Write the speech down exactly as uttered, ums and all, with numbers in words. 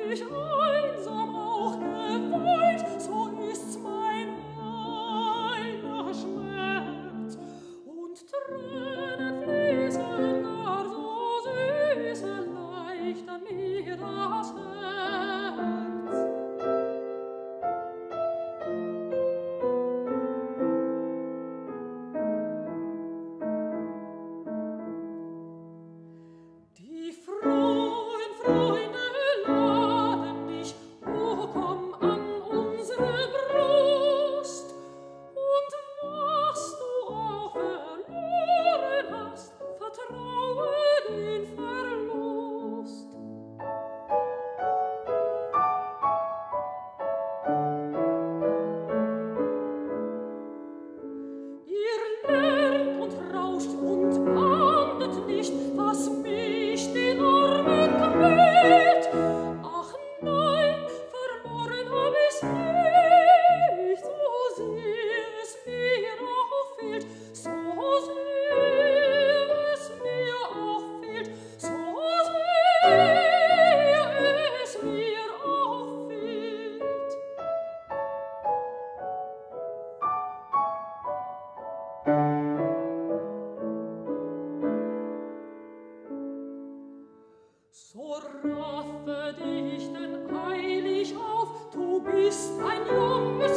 ich einsam auch geweint, so ist's mein einer Schmerz. Und Tränen fließen gar so süße, leicht an mir das Herz. Die frohen Freunde laden dich, o komm an unsere Brust, und was du auch verloren hast, vertraue den Verlust. Ihr lernt und rauscht und ahndet nicht, was mich den Armen quält. Ach nein, verloren hab ich's nicht, so sehr es mir auch fehlt, so sehr es mir auch fehlt, so sehr es mir auch fehlt. So raffe dich denn eilig auf, du bist ein junges